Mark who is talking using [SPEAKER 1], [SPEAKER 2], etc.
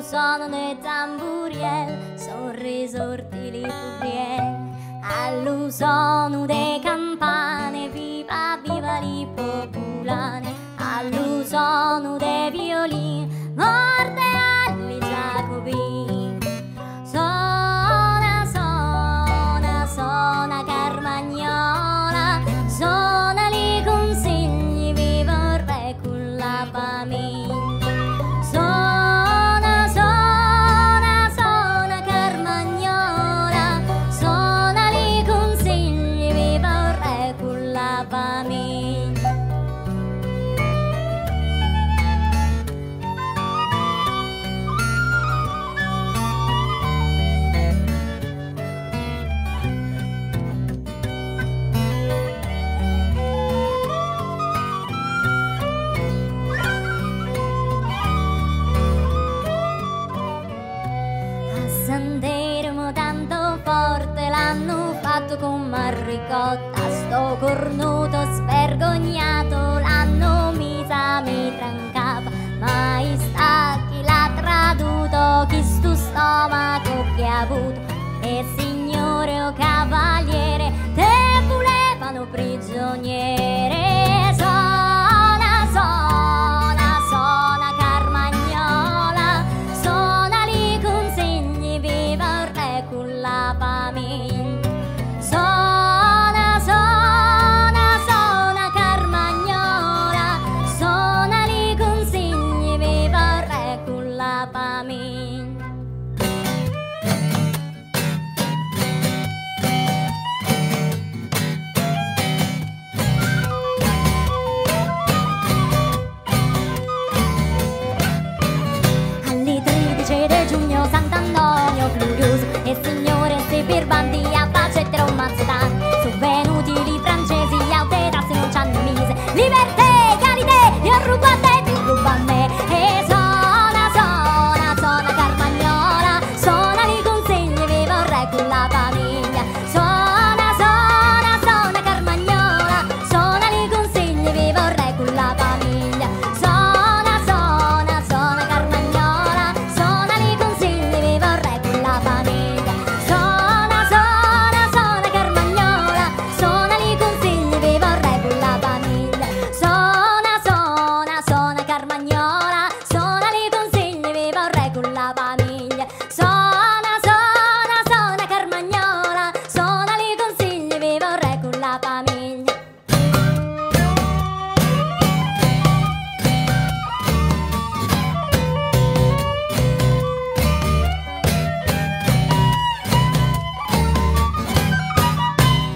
[SPEAKER 1] suono dei tamburiel, son risorti li pugriel, allo suono dei campane, viva viva li popolane, allo suono dei violini, morte agli giacobini. Suona, suona, suona Carmagnola, suona li consigli, viva il re con la famiglia. Suona, suona, suona Carmagnola, suona li consigli, viva il re con la famiglia. Sentiamo tanto forte, l'hanno fatto con Maricotta, sto cornuto svergognato, l'hanno misa mi trancava, ma i stacchi l'ha traduto, chi stu stomaco che ha avuto, e signore o cavaliere, te volevano prigioniere. Suona, suona, suona Carmagnola, suona li consigli, viva il re con la famiglia.